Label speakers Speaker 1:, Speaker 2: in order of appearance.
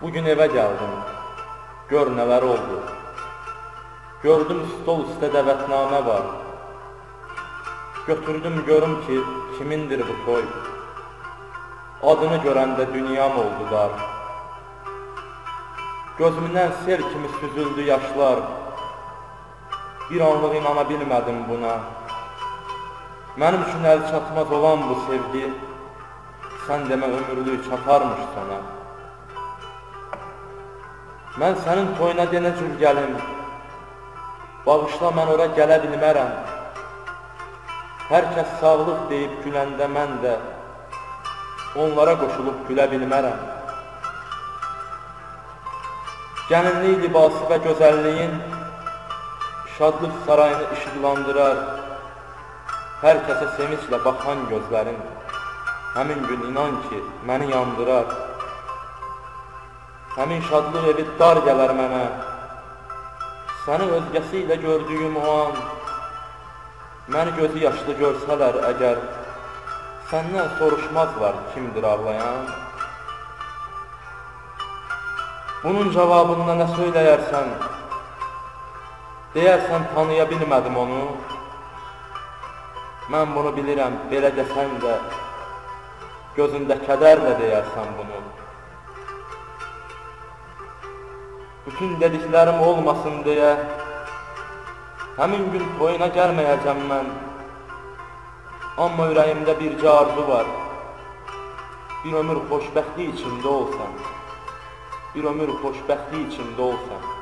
Speaker 1: Bugün evə gəldim, gör nələr oldu. Gördüm stol üstə dəvətnamə var. Götürdüm görüm ki, kimindir bu toy. Adını görəndə dünyam oldu dar. Gözümdən sel kimi süzüldü yaşlar. Bir anlıq inana bilmədim buna. Mənim üçün əl çatmaz olan bu sevgi, sən demə ömürlük çatarmış sona. Mən sənin toyuna denə cür gəlim, bağışla mən ora gələ bilmərəm. Hər kəs sağlıq deyib güləndə mən də onlara qoşulub gülə bilmərəm. Gəlinlik libası və gözəlliyin şadlıq sarayını işıqlandırar. Hər kəsə sevinclə baxan gözlərin həmin gün inan ki, məni yandırar. Həmin şadlıq evi dar gələr mənə, səni özgəsi ilə gördüyüm o an. Məni gözü yaşlı görsələr əgər, səndən soruşmazlar kimdir ağlayan. Bunun cavabında nə söyləyərsən, deyərsən tanıya bilmədim onu. Mən bunu bilirəm, belə desən də, gözündə kədərlə deyərsən bunu. Bütün dediklərim olmasın deyə, həmin gün toyuna gəlməyəcəm mən. Amma ürəyimdə bircə arzu var, bir ömür xoşbəxtlik içində olsan, bir ömür xoşbəxtlik içində olsan.